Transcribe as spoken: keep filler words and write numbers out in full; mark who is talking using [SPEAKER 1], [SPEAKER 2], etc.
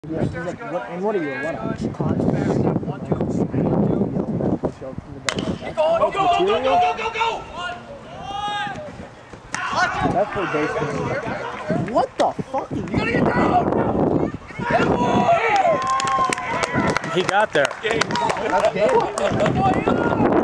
[SPEAKER 1] Yeah, he's like, what, and what are you? What a con.
[SPEAKER 2] Go, go, go, go, go, go, go, go!
[SPEAKER 1] That's for baseball. What the fuck are you
[SPEAKER 2] gotta get down!
[SPEAKER 3] He got there.
[SPEAKER 2] That's game.